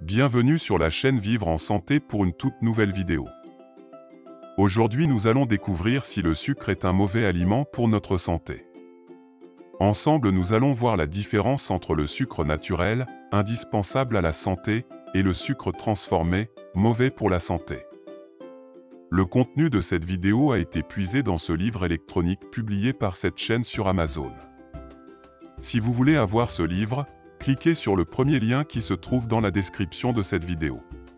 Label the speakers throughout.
Speaker 1: Bienvenue sur la chaîne Vivre en Santé pour une toute nouvelle vidéo. Aujourd'hui nous allons découvrir si le sucre est un mauvais aliment pour notre santé. Ensemble nous allons voir la différence entre le sucre naturel, indispensable à la santé, et le sucre transformé, mauvais pour la santé. Le contenu de cette vidéo a été puisé dans ce livre électronique publié par cette chaîne sur Amazon. Si vous voulez avoir ce livre, cliquez sur le premier lien qui se trouve dans la description de cette vidéo.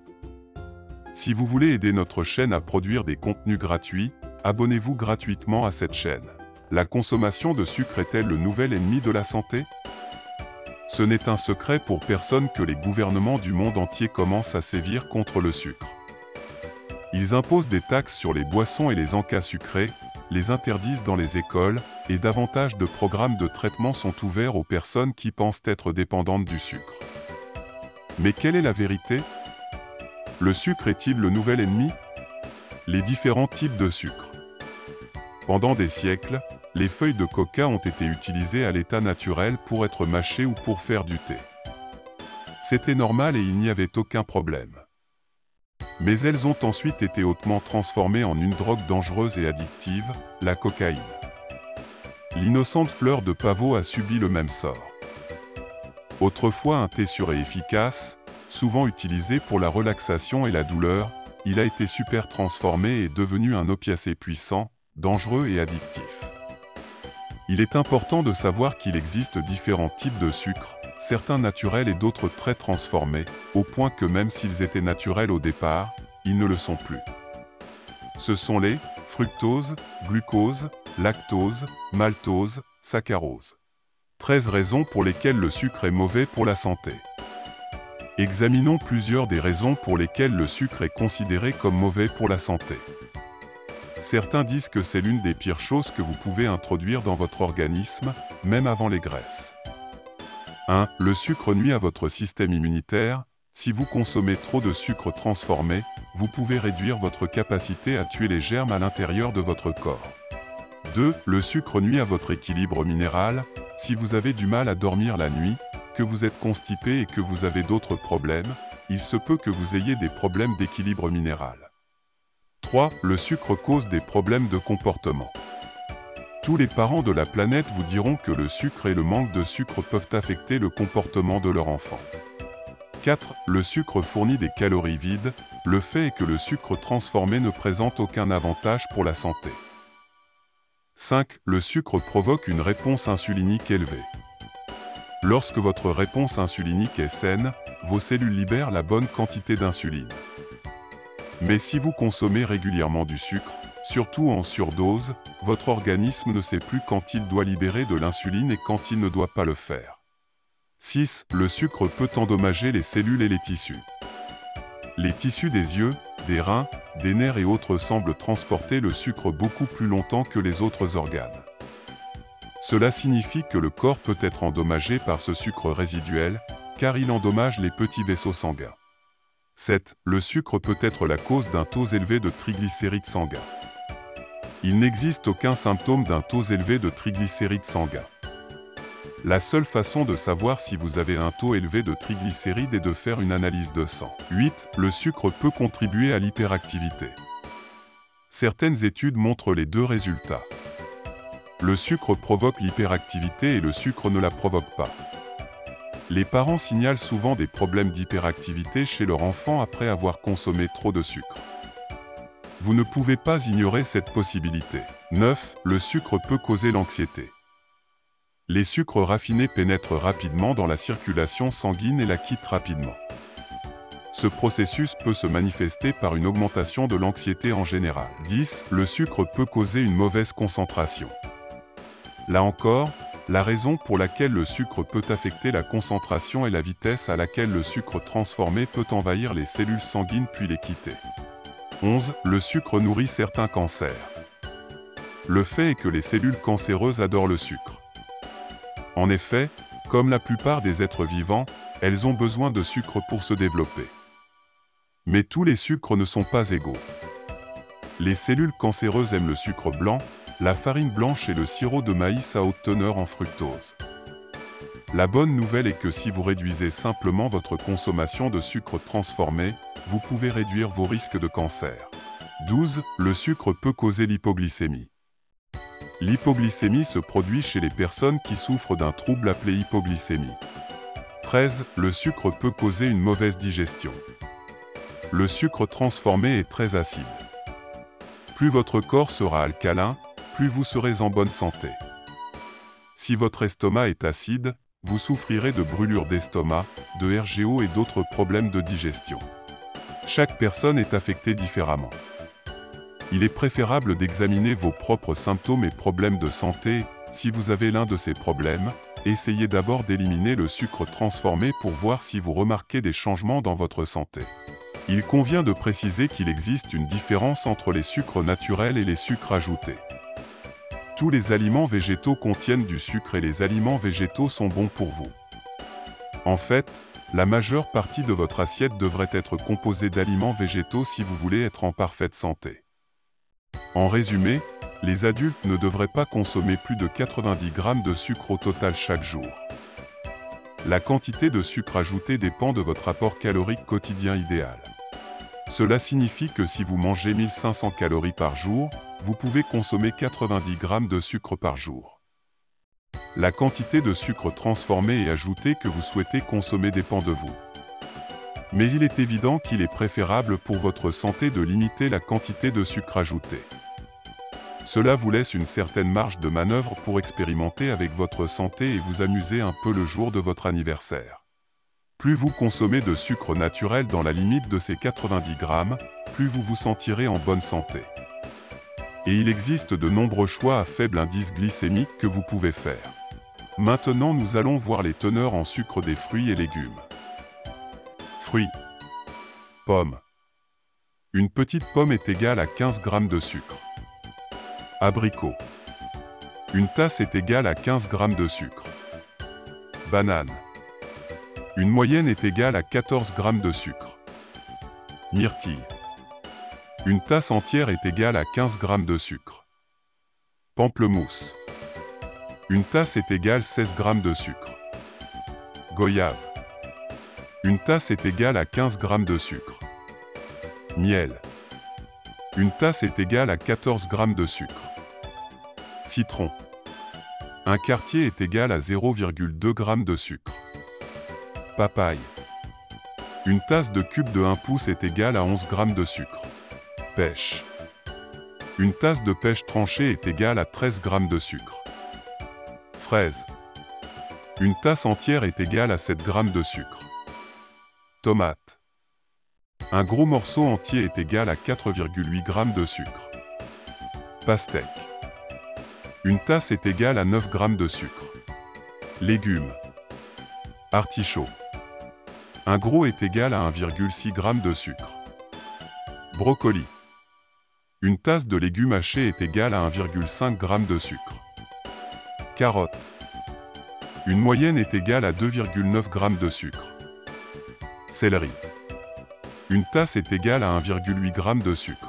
Speaker 1: Si vous voulez aider notre chaîne à produire des contenus gratuits, abonnez-vous gratuitement à cette chaîne. La consommation de sucre est-elle le nouvel ennemi de la santé? Ce n'est un secret pour personne que les gouvernements du monde entier commencent à sévir contre le sucre. Ils imposent des taxes sur les boissons et les encas sucrés, les interdisent dans les écoles, et davantage de programmes de traitement sont ouverts aux personnes qui pensent être dépendantes du sucre. Mais quelle est la vérité? Le sucre est-il le nouvel ennemi? Les différents types de sucre. Pendant des siècles, les feuilles de coca ont été utilisées à l'état naturel pour être mâchées ou pour faire du thé. C'était normal et il n'y avait aucun problème. Mais elles ont ensuite été hautement transformées en une drogue dangereuse et addictive, la cocaïne. L'innocente fleur de pavot a subi le même sort. Autrefois un thé sûr et efficace, souvent utilisé pour la relaxation et la douleur, il a été super transformé et est devenu un opiacé puissant, dangereux et addictif. Il est important de savoir qu'il existe différents types de sucre, certains naturels et d'autres très transformés, au point que même s'ils étaient naturels au départ, ils ne le sont plus. Ce sont les fructose, glucose, lactose, maltose, saccharose. 13 raisons pour lesquelles le sucre est mauvais pour la santé. Examinons plusieurs des raisons pour lesquelles le sucre est considéré comme mauvais pour la santé. Certains disent que c'est l'une des pires choses que vous pouvez introduire dans votre organisme, même avant les graisses. 1. Le sucre nuit à votre système immunitaire. Si vous consommez trop de sucre transformé, vous pouvez réduire votre capacité à tuer les germes à l'intérieur de votre corps. 2. Le sucre nuit à votre équilibre minéral. Si vous avez du mal à dormir la nuit, que vous êtes constipé et que vous avez d'autres problèmes, il se peut que vous ayez des problèmes d'équilibre minéral. 3. Le sucre cause des problèmes de comportement. Tous les parents de la planète vous diront que le sucre et le manque de sucre peuvent affecter le comportement de leur enfant. 4. Le sucre fournit des calories vides. Le fait est que le sucre transformé ne présente aucun avantage pour la santé. 5. Le sucre provoque une réponse insulinique élevée. Lorsque votre réponse insulinique est saine, vos cellules libèrent la bonne quantité d'insuline. Mais si vous consommez régulièrement du sucre, surtout en surdose, votre organisme ne sait plus quand il doit libérer de l'insuline et quand il ne doit pas le faire. 6. Le sucre peut endommager les cellules et les tissus. Les tissus des yeux, des reins, des nerfs et autres semblent transporter le sucre beaucoup plus longtemps que les autres organes. Cela signifie que le corps peut être endommagé par ce sucre résiduel, car il endommage les petits vaisseaux sanguins. 7. Le sucre peut être la cause d'un taux élevé de triglycérides sanguins. Il n'existe aucun symptôme d'un taux élevé de triglycérides sanguins. La seule façon de savoir si vous avez un taux élevé de triglycérides est de faire une analyse de sang. 8. Le sucre peut contribuer à l'hyperactivité. Certaines études montrent les deux résultats. Le sucre provoque l'hyperactivité et le sucre ne la provoque pas. Les parents signalent souvent des problèmes d'hyperactivité chez leur enfant après avoir consommé trop de sucre. Vous ne pouvez pas ignorer cette possibilité. 9. Le sucre peut causer l'anxiété. Les sucres raffinés pénètrent rapidement dans la circulation sanguine et la quittent rapidement. Ce processus peut se manifester par une augmentation de l'anxiété en général. 10. Le sucre peut causer une mauvaise concentration. Là encore, la raison pour laquelle le sucre peut affecter la concentration est la vitesse à laquelle le sucre transformé peut envahir les cellules sanguines puis les quitter. 11. Le sucre nourrit certains cancers. Le fait est que les cellules cancéreuses adorent le sucre. En effet, comme la plupart des êtres vivants, elles ont besoin de sucre pour se développer. Mais tous les sucres ne sont pas égaux. Les cellules cancéreuses aiment le sucre blanc, la farine blanche et le sirop de maïs à haute teneur en fructose. La bonne nouvelle est que si vous réduisez simplement votre consommation de sucre transformé, vous pouvez réduire vos risques de cancer. 12. Le sucre peut causer l'hypoglycémie. L'hypoglycémie se produit chez les personnes qui souffrent d'un trouble appelé hypoglycémie. 13. Le sucre peut causer une mauvaise digestion. Le sucre transformé est très acide. Plus votre corps sera alcalin, plus vous serez en bonne santé. Si votre estomac est acide, vous souffrirez de brûlures d'estomac, de RGO et d'autres problèmes de digestion. Chaque personne est affectée différemment. Il est préférable d'examiner vos propres symptômes et problèmes de santé. Si vous avez l'un de ces problèmes, essayez d'abord d'éliminer le sucre transformé pour voir si vous remarquez des changements dans votre santé. Il convient de préciser qu'il existe une différence entre les sucres naturels et les sucres ajoutés. Tous les aliments végétaux contiennent du sucre et les aliments végétaux sont bons pour vous. En fait, la majeure partie de votre assiette devrait être composée d'aliments végétaux si vous voulez être en parfaite santé. En résumé, les adultes ne devraient pas consommer plus de 90 grammes de sucre au total chaque jour. La quantité de sucre ajouté dépend de votre apport calorique quotidien idéal. Cela signifie que si vous mangez 1500 calories par jour, vous pouvez consommer 90 grammes de sucre par jour. La quantité de sucre transformé et ajouté que vous souhaitez consommer dépend de vous. Mais il est évident qu'il est préférable pour votre santé de limiter la quantité de sucre ajouté. Cela vous laisse une certaine marge de manœuvre pour expérimenter avec votre santé et vous amuser un peu le jour de votre anniversaire. Plus vous consommez de sucre naturel dans la limite de ces 90 grammes, plus vous vous sentirez en bonne santé. Et il existe de nombreux choix à faible indice glycémique que vous pouvez faire. Maintenant nous allons voir les teneurs en sucre des fruits et légumes. Fruits. Pommes. Une petite pomme est égale à 15 g de sucre. Abricot. Une tasse est égale à 15 g de sucre. Banane. Une moyenne est égale à 14 g de sucre. Myrtille. Une tasse entière est égale à 15 g de sucre. Pamplemousse. Une tasse est égale à 16 g de sucre. Goyave. Une tasse est égale à 15 g de sucre. Miel. Une tasse est égale à 14 g de sucre. Citron. Un quartier est égal à 0,2 g de sucre. Papaye. Une tasse de cube de 1 pouce est égale à 11 g de sucre. Pêche. Une tasse de pêche tranchée est égale à 13 g de sucre. Fraise. Une tasse entière est égale à 7 g de sucre. Tomate. Un gros morceau entier est égal à 4,8 g de sucre. Pastèque. Une tasse est égale à 9 g de sucre. Légumes. Artichaut. Un gros est égal à 1,6 g de sucre. Brocoli. Une tasse de légumes hachés est égale à 1,5 g de sucre. Carotte. Une moyenne est égale à 2,9 g de sucre. Céleri. Une tasse est égale à 1,8 g de sucre.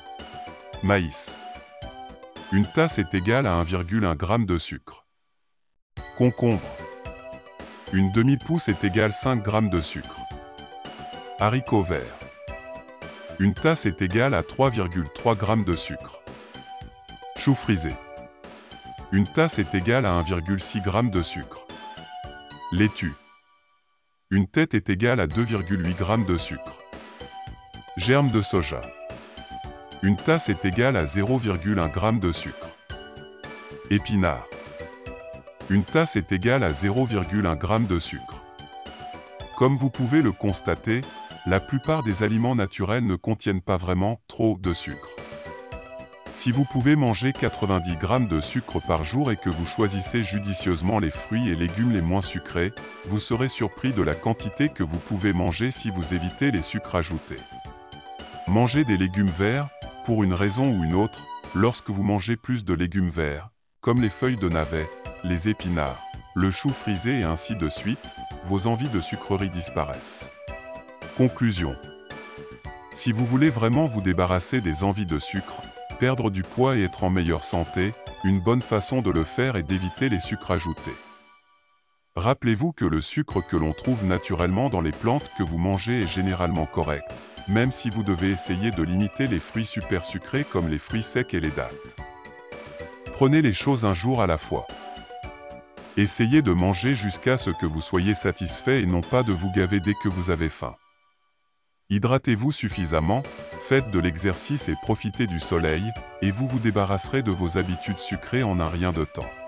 Speaker 1: Maïs. Une tasse est égale à 1,1 g de sucre. Concombre. Une demi-pouce est égale à 5 g de sucre. Haricots verts. Une tasse est égale à 3,3 g de sucre. Chou frisé. Une tasse est égale à 1,6 g de sucre. Laitue. Une tête est égale à 2,8 g de sucre. Germe de soja. Une tasse est égale à 0,1 g de sucre. Épinard. Une tasse est égale à 0,1 g de sucre. Comme vous pouvez le constater, la plupart des aliments naturels ne contiennent pas vraiment trop de sucre. Si vous pouvez manger 90 g de sucre par jour et que vous choisissez judicieusement les fruits et légumes les moins sucrés, vous serez surpris de la quantité que vous pouvez manger si vous évitez les sucres ajoutés. Mangez des légumes verts, pour une raison ou une autre, lorsque vous mangez plus de légumes verts, comme les feuilles de navet, les épinards, le chou frisé et ainsi de suite, vos envies de sucreries disparaissent. Conclusion. Si vous voulez vraiment vous débarrasser des envies de sucre, perdre du poids et être en meilleure santé, une bonne façon de le faire est d'éviter les sucres ajoutés. Rappelez-vous que le sucre que l'on trouve naturellement dans les plantes que vous mangez est généralement correct, même si vous devez essayer de limiter les fruits super sucrés comme les fruits secs et les dattes. Prenez les choses un jour à la fois. Essayez de manger jusqu'à ce que vous soyez satisfait et non pas de vous gaver dès que vous avez faim. Hydratez-vous suffisamment, faites de l'exercice et profitez du soleil, et vous vous débarrasserez de vos habitudes sucrées en un rien de temps.